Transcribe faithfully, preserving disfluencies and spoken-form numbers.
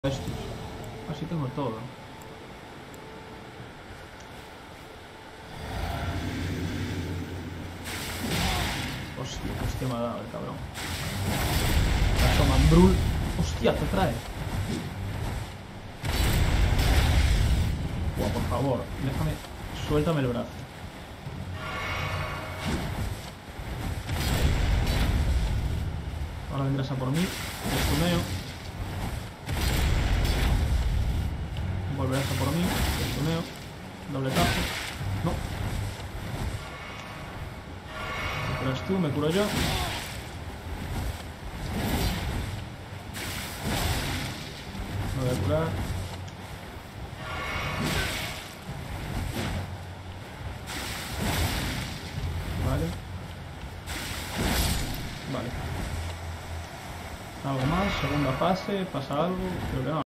Estos. Así tengo todo. Hostia, pues que me ha dado el cabrón. Caso Mambrul. Hostia, te trae. Buah, por favor, déjame. Suéltame el brazo. Ahora vendrás a por mí. Estuneo. Volverás a por mí. Estuneo. Doble tajo. No. Me curas tú, me curo yo. Me voy a curar. Vale. Vale. Algo más, segunda fase, pasa algo, creo que no.